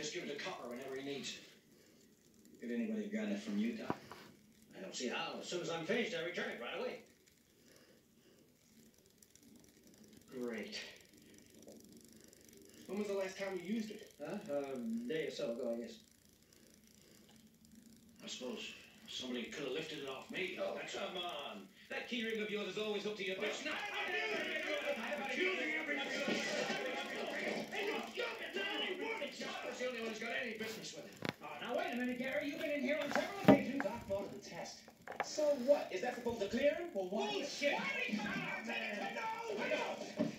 just give it to Copper whenever he needs it. Did anybody grab it from you, Doc? I don't see how. As soon as I'm finished, I return it right away. Great. When was the last time you used it? Huh? A day or so ago, I guess. I suppose somebody could have lifted it off me. Oh, come on. That key ring of yours is always up to your best. Hey, Copper's the only one who's got any business with it. Oh, now wait a minute, Gary. You've been in here on several occasions. Doc voted the test. So what? Is that supposed to clear him? Or what? Bullshit! Why did he come out, man? I know!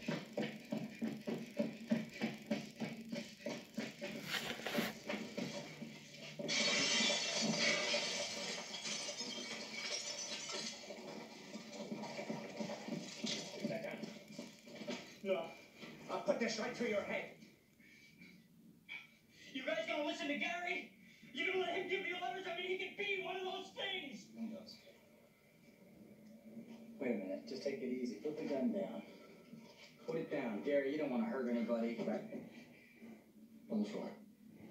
No. I'll put this right through your head. You guys gonna listen to Gary? You gonna let him give you orders? I mean, he could be one of those things. Wait a minute. Just take it easy. Put the gun down. Put it down. Gary, you don't want to hurt anybody. Right. On the floor.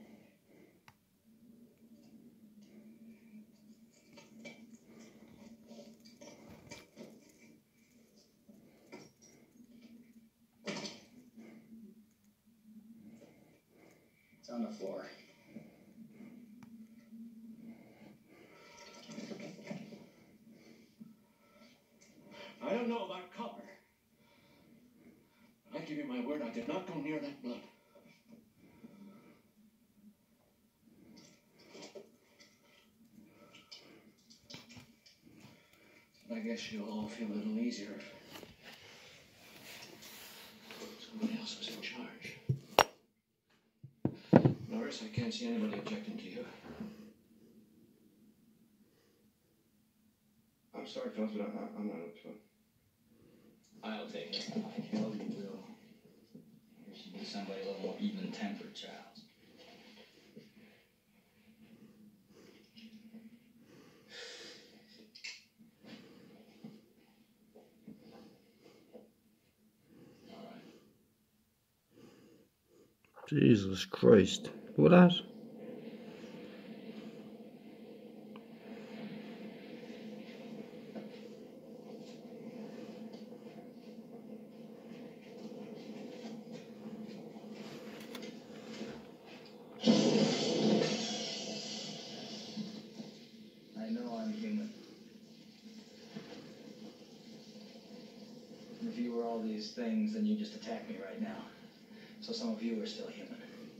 It's on the floor. I don't know about Copper. I give you my word, I did not go near that blood. I guess you'll all feel a little easier if somebody else was in charge. Norris, I can't see anybody objecting to you. I'm sorry, fellas, but I'm not up to it. I'll take it. I know you will. There should be somebody a little more even-tempered, Charles. All right. Jesus Christ. Look at that. I know I'm human. And if you were all these things, then you just attack me right now. So some of you are still human.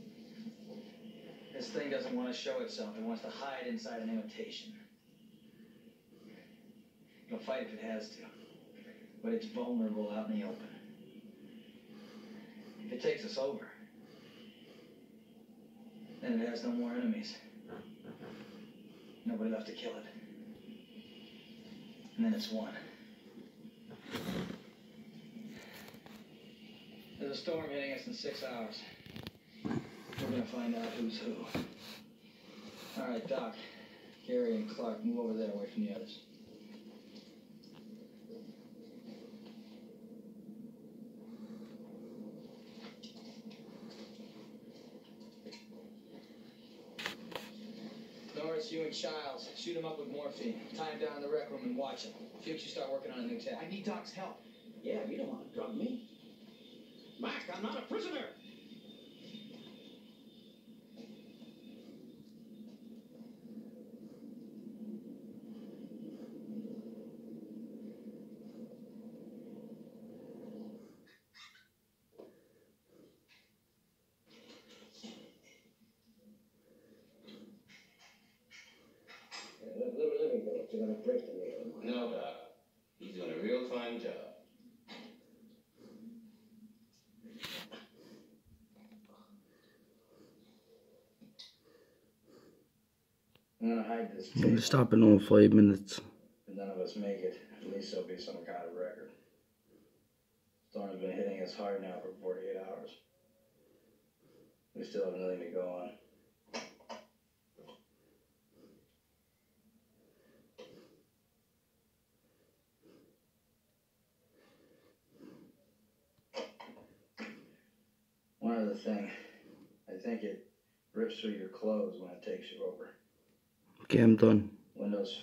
This thing doesn't want to show itself. It wants to hide inside an imitation. It'll fight if it has to. But it's vulnerable out in the open. If it takes us over, then it has no more enemies. Nobody left to kill it. And then it's won. There's a storm hitting us in 6 hours. We're gonna find out who's who. All right, Doc, Gary, and Clark, move over there away from the others. Norris, you and Childs, shoot him up with morphine. Tie him down in the rec room and watch him. Fuchs, you start working on a new tech. I need Doc's help. Yeah, you don't want to drug me. Mac, I'm not a prisoner. You're gonna break the nail. No, Doc. He's doing a real fine job. I'm gonna hide this We'll tape. stop in all 5 minutes. If none of us make it, at least there'll be some kind of record. Storm's been hitting us hard now for 48 hours. We still have nothing to go on. One other thing. I think it rips through your clothes when it takes you over. Game done. Windows